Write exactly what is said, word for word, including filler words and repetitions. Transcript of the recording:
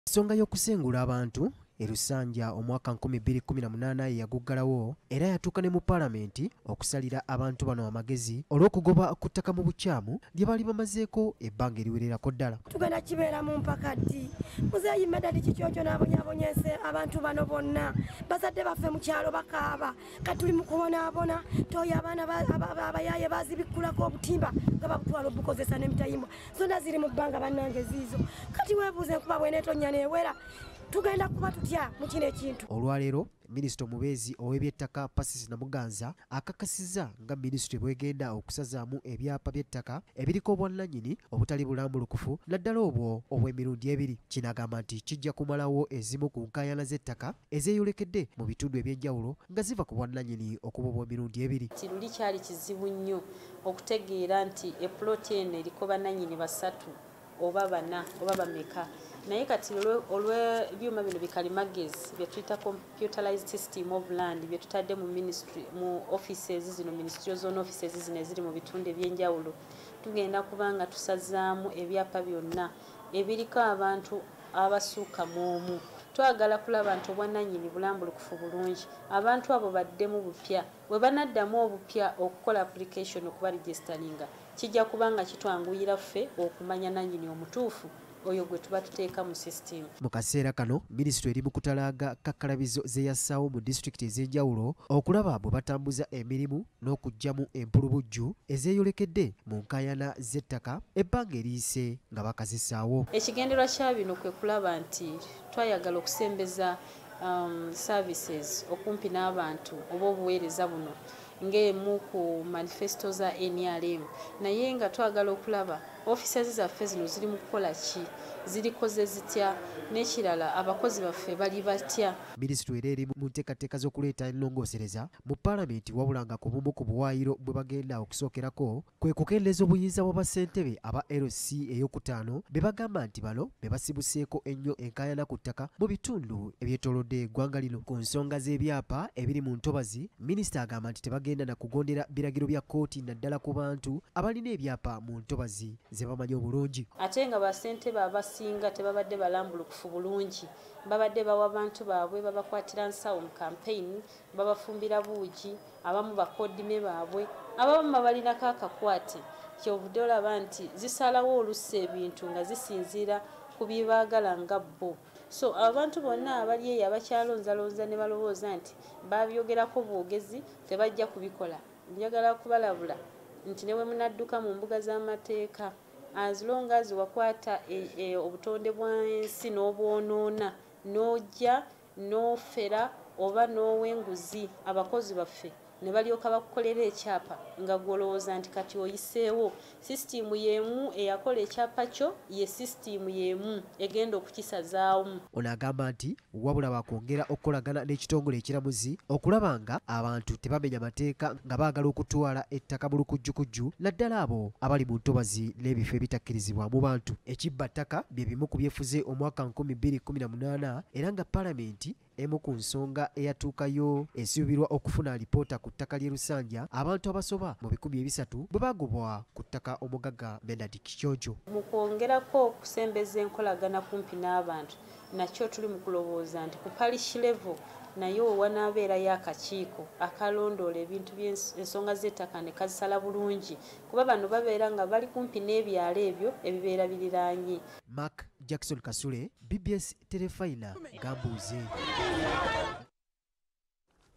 Ensonga y'okusengula abantu e Lusanja omwaka nkumi bbiri kumi na munaana yaguggalawo era yatuuka ne mu Paalamenti okusalira abantu bano amagezi olw'okugoba ku ttaka mu bukyamu lye baali bamazeeko ebbanga eriwererako ddala. Tugenda kibeera mu mpaka ddi? Muzeeyi Medadi Kikyokyo n'abonyabonya ensi abantu bano bonna bazadde baffe mu kyalo bakaaba kati tuli mu kubonaabona toyo abaana abayaaye baazibikkulako obutimba nga babutwala obukozesa n'emitayimbwa zonna ziri mu bbanga bannange ziizo kati weebuuze enkuba bw'eneetonnya neewera tugenda kuba tutya mu kino ekintu. Olwaleero Minisita omubeezi ow'eby'ettaka Minisita Namuganza akakasizza nga minisitule bwegenda okusazaamu ebyapa by'ettaka ebiriko obwannannyini obutali bulambulukufu naddala obwo obw'emirundi ebiri. Kino agamba nti kijja kumalawo ezimu ku nkaayana z'ettaka ezeeyolekedde mu bitundu eby'enjawulo nga ziva ku bwannannyini okuba obw'emirundi ebiri. Luli kyali kizibu nnyo okutegeera nti eploti eno eriko bannannyini basatu oba bana oba bameka. Naye kati olw'ebyuma bino bikalimagezi bye tuyita computerized system of land bye tutadde mu ministry mu offices zino ministry zone offices zino eziri mu bitundu eby'enjawulo tugenda kubanga tusazaamu ebyapa byonna ebiriko abantu abasuuka mu omu. Twagala kulaba nti obwannannyini bulambulukufu bulungi abantu abo baddemu bupya bwe banaddamu obupya okukola application okuba registaringa kijja kubanga kitwanguyira ffe okumanya nannyini omutuufu oyo gwe tuba tuteeka mu system. Mu kaseera kano minisitule eri mu kutalaaga kakkalabizo ze yassaawo mu disitulikiti ez'enjawulo okulaba bwe batambuza emirimu n'okuggyamu empulubujju ezeeyolekedde mu nkaayana z'ettaka ebbanga eriyise nga bakazisaawo. Ekigendererwa kya bino kwe kulaba nti twayagala okusembeza um, services okumpi n'abantu oba obuweereza buno ng'emu ku manifesto za N R M naye nga twagala okulaba offices zaffe zino ziri mu kukola ki zirikoze zitya n'ekirala abakozi baffe bali batya. Minisitule era eri mu nteekateeka z'okuleeta ennongoosereza mu Paalamenti wabula nga ku bumu ku buwaayiro bwe bagenda okusookerako kwe kukendeeza obuyinza bwa bassentebe aba L C ey'okutaano be bagamba nti bano be basibuseeko ennyo enkaayana ku ttaka mu bitundu ebyetoolodde eggwanga lino. Ku nsonga z'ebyapa ebiri mu ntobazi minisita agamba nti tebagenda na kugondera biragiro bya kkooti naddala ku bantu abalina ebyapa mu ntobazi ze bamanyi obulungi. Ate nga bassentebe abasinga tebabadde balambulukufu bulungi babadde bawa abantu baabwe babakwatira nsawo mu campaign babafumbira buugi abamu bakodime baabwe abamu balinako akakwate kyovudde olaba nti zisalawo olusa ebintu nga zisinziira ku byebaagala nga bo. So abantu bonna abali eyo abakyalonzalonza ne balowooza nti babyogerako bwogezi tebajja kubikola. Njagala kubalabula nti ne bwe munadduka mu mbuga z'amateeka as long as wakwata e, e, obutonde bw'ensi n'obwonoona n'ojja n'ofera oba n'owenguzi abakozi baffe ne balyoka bakukolera ekyapa nga gwolowooza nti kati oyiseewo sisitimu y'emu eyakola ekyapa kyo ye sisitimu y'emu egenda okukisazaamu. Ono agamba nti wabula bakwongera okukolagana n'ekitongole ekiramuzi okulaba nga abantu tebamenya mateeka nga baagala okutwala ettaka mu lukujjukujju naddala abo abali mu ntobazi n'ebifo ebitakkirizibwamu bantu. Ekibba ttaka bye bimu ku byefuze omwaka nkumi bbiri kumi na munaana era nga Paalamenti emu ku nsonga eyatuukayo esuubirwa okufuna alipoota ku ttaka ly'e Lusanja abantu abasoba mu bikumi ebisatu bwe bagobwa ku ttaka omugagga Medadi Kikyokyo. Mu kwongerako okusembeza enkolagana kumpi n'abantu nakyo tuli mu kulowooza nti ku parish level nayo wanaabeerayo akakiiko akalondoola ebintu by'ensonga z'ettaka ne kazisala bulungi kuba bano babeera nga bali kumpi n'ebyalo ebyo ebibeera biriraanye. Mark Jackson Kasule, B B S Telefayina, Gambuuze.